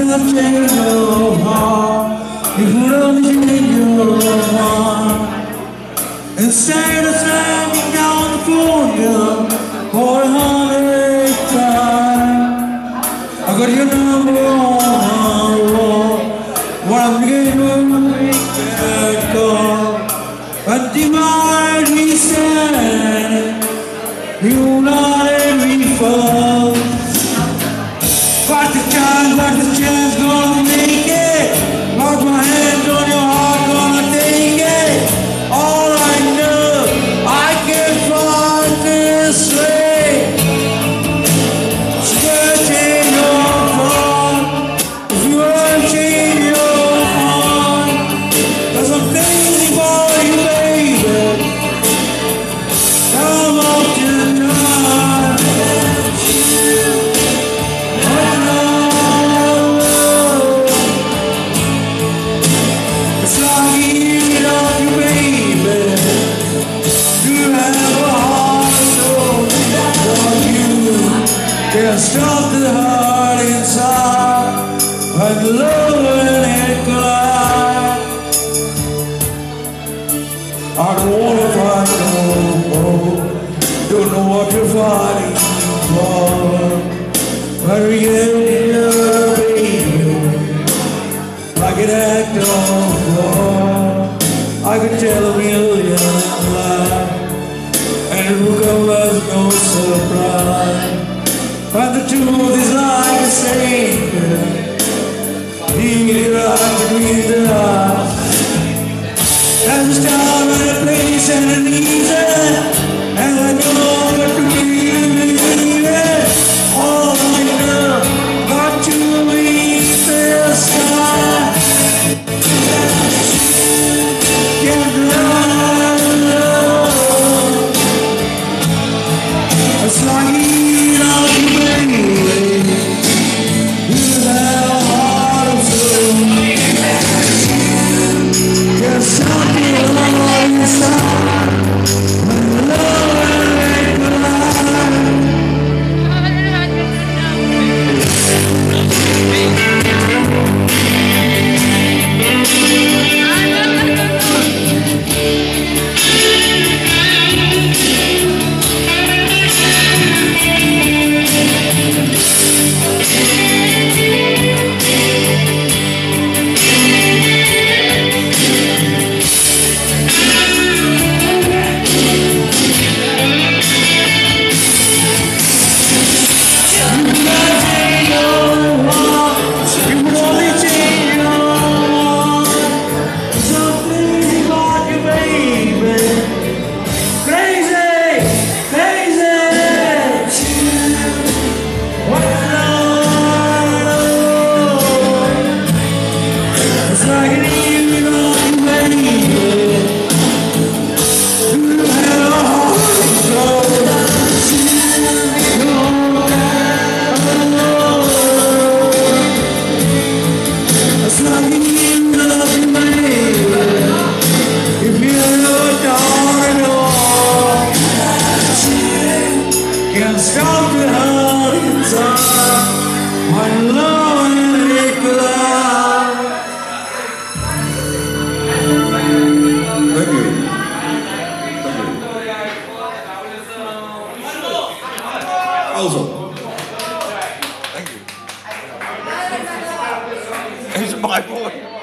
have changed your heart, you could only change your heart. Instead of slamming down the phone, girl, for 100th time, I got your number on the wall. What I'm getting to make that call, but divide we stand, you not every fall. Got the chance, gonna make it. Lock my hands on your heart, gonna take it. All I know, I can find this way. Searching your heart, if you ever change your heart, 'cause I'm crazy for you, baby. Come up tonight. It's like you love you, baby. You have a heart so for you. Can't stop the heart inside, like love when it collides. I don't wanna fight no more. Don't know what you're fighting for. But we get here, baby, like an act of war. I could tell a million lies, and it will come as no surprise. But the truth is like a stranger, leaving right between the eyes. There's a time and a place and an reason, and I know that to believe it. All I know, got to reach the sky. Can't run. It's like you know you, baby. You have a heart of stone. There's something on your side. When love ain't collide. Can't stop the heart inside when love and it collide. Thank you. Also. Thank you. It's my boy.